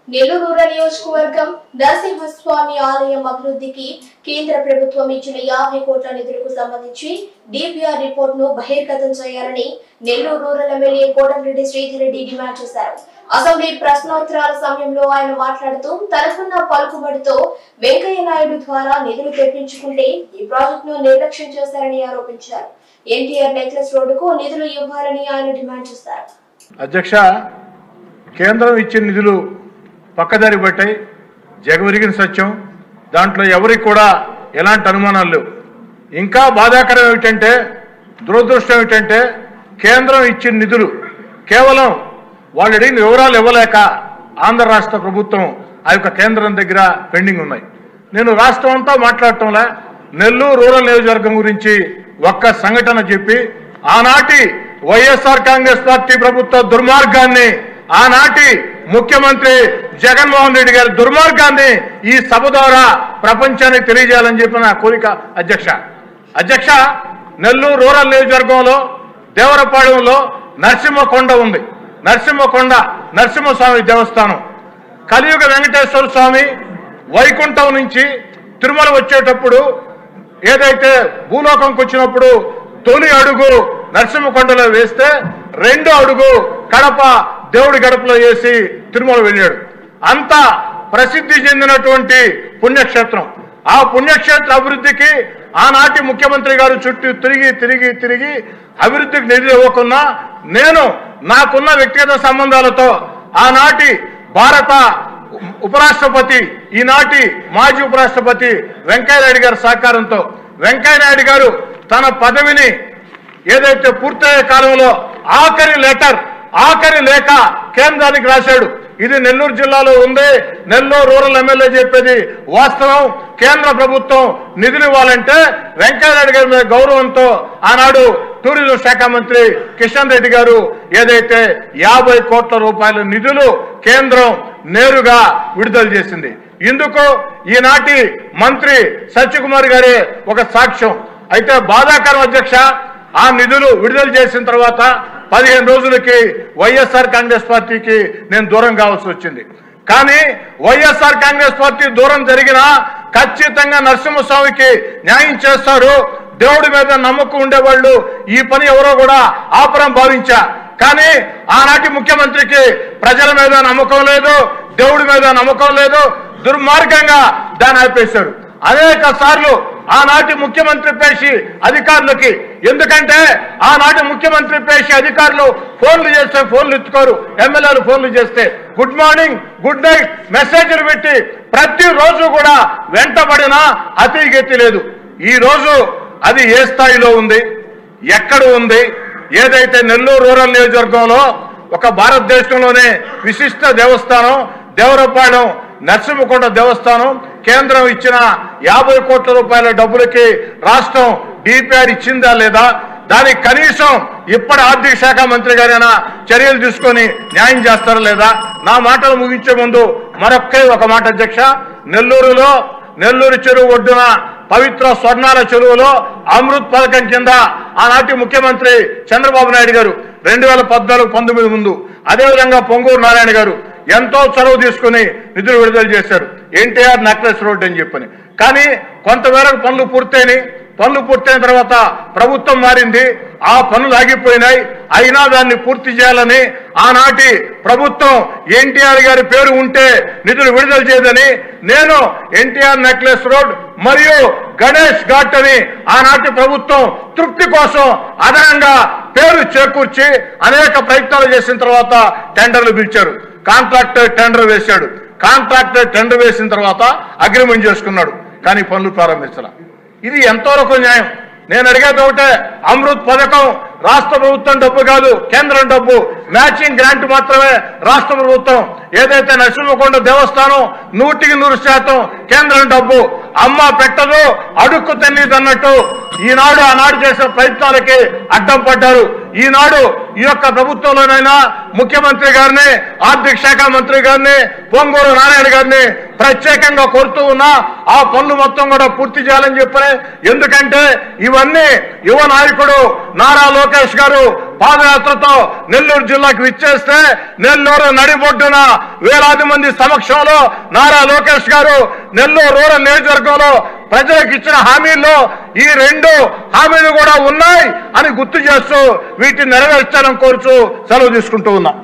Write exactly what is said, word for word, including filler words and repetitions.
Nellore rural నియోజకవర్గం నరసింహస్వామి ఆలయం అభివృద్ధికి కేంద్ర ప్రభుత్వం ఇచ్చిన యాభై కోట్ల నిధులకు సంబంధించి డిపిఆర్ రిపోర్ట్ ను బహిర్గతం చేయాలని Nellore rural MLA Kotamreddy Sridhar Reddy demand చేశారు. అసెంబ్లీ ప్రశ్నోత్తరాల సమయంలో ఆయన మాట్లాడుతూ తనకున్న పలుకుబడితో వెంకయ్య నాయుడు ద్వారా నిధులు తెప్పించుకుంటే ఈ ప్రాజెక్టును నిర్లక్ష్యం చేశారని ఆరోపించారు. ఎన్టీఆర్ నెక్లెస్ రోడ్డుకు నిధులు ఇవ్వాలని ఆయన డిమాండ్ చేశారు. అధ్యక్ష, కేంద్రం ఇచ్చిన నిధులు పక్కదారి పట్టాయి, జగమెరిగిన సత్యం. దాంట్లో ఎవరికి కూడా ఎలాంటి అనుమానాలు లేవు. ఇంకా బాధాకరం ఏమిటంటే, దురదృష్టం ఏమిటంటే, కేంద్రం ఇచ్చిన నిధులు కేవలం వాళ్ళు అడిగిన వివరాలు ఇవ్వలేక ఆంధ్ర రాష్ట్ర ప్రభుత్వం ఆ యొక్క కేంద్రం దగ్గర పెండింగ్ ఉన్నాయి. నేను రాష్ట్రం అంతా మాట్లాడటంలా నెల్లూరు రూరల్ నియోజకవర్గం గురించి ఒక్క సంఘటన చెప్పి ఆనాటి వైఎస్ఆర్ కాంగ్రెస్ పార్టీ ప్రభుత్వ దుర్మార్గాన్ని, ఆనాటి ముఖ్యమంత్రి జగన్మోహన్ రెడ్డి గారి దుర్మార్గాన్ని ఈ సభ ద్వారా ప్రపంచానికి తెలియజేయాలని చెప్పిన నా కోరిక. అధ్యక్ష అధ్యక్ష నెల్లూరు రూరల్ నియోజకవర్గంలో దేవరపాడెంలో నరసింహకొండ ఉంది. నరసింహకొండ నరసింహస్వామి దేవస్థానం. కలియుగ వెంకటేశ్వర స్వామి వైకుంఠం నుంచి తిరుమల వచ్చేటప్పుడు ఏదైతే భూలోకంకి వచ్చినప్పుడు తొలి అడుగు నరసింహకొండలో వేస్తే రెండో అడుగు కడప దేవుడి గడపలో వేసి తిరుమల వెళ్ళాడు. అంత ప్రసిద్ధి చెందినటువంటి పుణ్యక్షేత్రం. ఆ పుణ్యక్షేత్ర అభివృద్ధికి ఆనాటి ముఖ్యమంత్రి గారు చుట్టూ తిరిగి తిరిగి తిరిగి అభివృద్ధికి నిధులు ఇవ్వకున్నా నేను నాకున్న వ్యక్తిగత సంబంధాలతో ఆనాటి భారత ఉపరాష్ట్రపతి, ఈనాటి మాజీ ఉపరాష్ట్రపతి వెంకయ్యనాయుడు గారి సహకారంతో వెంకయ్యనాయుడు గారు తన పదవిని ఏదైతే పూర్తయ్యే కాలంలో ఆఖరి లెటర్ ఆఖరి లేఖ కేంద్రానికి రాశాడు. ఇది నెల్లూరు జిల్లాలో ఉంది. నెల్లూరు రూరల్ ఎమ్మెల్యే చెప్పేది వాస్తవం. కేంద్ర ప్రభుత్వం నిధులు ఇవ్వాలంటే వెంకయ్యనాయుడు గారి మీద గౌరవంతో ఆనాడు టూరిజం శాఖ మంత్రి కిషన్ రెడ్డి గారు ఏదైతే యాభై కోట్ల రూపాయల నిధులు కేంద్రం నేరుగా విడుదల చేసింది. ఇందుకు ఈనాటి మంత్రి సత్యకుమార్ గారే ఒక సాక్ష్యం. అయితే బాధాకరం అధ్యక్ష, ఆ నిధులు విడుదల చేసిన తర్వాత పదిహేను రోజులకి వైఎస్ఆర్ కాంగ్రెస్ పార్టీకి నేను దూరం కావాల్సి వచ్చింది. కానీ వైఎస్ఆర్ కాంగ్రెస్ పార్టీ దూరం జరిగినా ఖచ్చితంగా నరసింహస్వామికి న్యాయం చేస్తారు. దేవుడి మీద నమ్మకం ఉండేవాళ్ళు ఈ పని ఎవరో కూడా ఆపరం భావించా. కానీ ఆనాటి ముఖ్యమంత్రికి ప్రజల మీద నమ్మకం లేదు, దేవుడి మీద నమ్మకం లేదు. దుర్మార్గంగా దాన్ని ఆపేశారు. అనేక సార్లు ఆనాటి ముఖ్యమంత్రి పేషి అధికారులకి, ఎందుకంటే ఆనాటి ముఖ్యమంత్రి పేషి అధికారులు ఫోన్లు చేస్తే ఫోన్లు ఎత్తుకోరు, ఎమ్మెల్యేలు ఫోన్లు చేస్తే గుడ్ మార్నింగ్ గుడ్ నైట్ మెసేజ్లు పెట్టి ప్రతిరోజు కూడా వెంటబడినా అతిగెత్తి లేదు. ఈ రోజు అది ఏ స్థాయిలో ఉంది, ఎక్కడ ఉంది? ఏదైతే నెల్లూరు రూరల్ నియోజకవర్గంలో ఒక భారతదేశంలోనే విశిష్ట దేవస్థానం దేవరపాడెం నరసింహకొండ దేవస్థానం కేంద్రం ఇచ్చిన యాభై కోట్ల రూపాయల డబ్బులకి రాష్ట్రం డిపిఆర్ ఇచ్చిందా లేదా? దానికి కనీసం ఇప్పటి ఆర్థిక శాఖ మంత్రి గారైనా చర్యలు తీసుకొని న్యాయం చేస్తారా లేదా? నా మాటలు ముగించే ముందు మరొక్కే ఒక మాట అధ్యక్ష. నెల్లూరులో నెల్లూరు చెరువు ఒడ్డున పవిత్ర స్వర్ణాల చెరువులో అమృత్ పథకం కింద ఆనాటి ముఖ్యమంత్రి చంద్రబాబు నాయుడు గారు రెండు వేల పద్నాలుగు పంతొమ్మిది ముందు, అదేవిధంగా పొంగూరు నారాయణ గారు ఎంతో చొరవ తీసుకుని నిధులు విడుదల చేశారు. ఎన్టీఆర్ నెక్లెస్ రోడ్ అని చెప్పని. కానీ కొంతమేరకు పనులు పూర్తయినాయి. పనులు పూర్తయిన తర్వాత ప్రభుత్వం మారింది, ఆ పనులు ఆగిపోయినాయి. అయినా దాన్ని పూర్తి చేయాలని ఆనాటి ప్రభుత్వం ఎన్టీఆర్ గారి పేరు ఉంటే నిధులు విడుదల చేయదని నేను ఎన్టీఆర్ నెక్లెస్ రోడ్ మరియు గణేష్ ఘాట్ అని ఆనాటి ప్రభుత్వం తృప్తి కోసం అదనంగా పేరు చేకూర్చి అనేక ప్రయత్నాలు చేసిన తర్వాత టెండర్లు పిలిచారు. కాంట్రాక్టర్ టెండర్ వేశాడు. కాంట్రాక్టర్ టెండర్ వేసిన తర్వాత అగ్రిమెంట్ చేసుకున్నాడు. కానీ పనులు ప్రారంభించాల. ఇది ఎంతవరకు న్యాయం? నేను అడిగేది ఒకటే, అమృత్ పథకం రాష్ట్ర ప్రభుత్వం డబ్బు కాదు, కేంద్రం డబ్బు. మ్యాచింగ్ గ్రాంట్ మాత్రమే రాష్ట్ర ప్రభుత్వం. ఏదైతే నరసింహకొండ దేవస్థానం నూటికి నూరు శాతం కేంద్రం డబ్బు. అమ్మ పెట్టదు అడుక్కు తెలీదు అన్నట్టు ఈనాడు ఆనాడు చేసే ప్రయత్నాలకి అడ్డం పడ్డారు. ఈనాడు ఈ యొక్క ప్రభుత్వంలోనైనా ముఖ్యమంత్రి గారిని, ఆర్థిక శాఖ మంత్రి గారిని, పొంగూరు నారాయణ గారిని ప్రత్యేకంగా కోరుతూ ఉన్నా ఆ పనులు మొత్తం కూడా పూర్తి చేయాలని చెప్పారు. ఎందుకంటే ఇవన్నీ యువ నాయకుడు నారా లోకేష్ గారు పాదయాత్రతో నెల్లూరు జిల్లాకు విచ్చేస్తే నెల్లూరు నడిబొడ్డున వేలాది మంది సమక్షంలో నారా లోకేష్ గారు నెల్లూరు రూరల్ నియోజకవర్గంలో ప్రజలకు ఇచ్చిన హామీల్లో ఈ రెండు హామీలు కూడా ఉన్నాయి అని గుర్తు చేస్తూ వీటిని నెరవేర్చాలని కోరుచూ సెలవు తీసుకుంటూ ఉన్నా.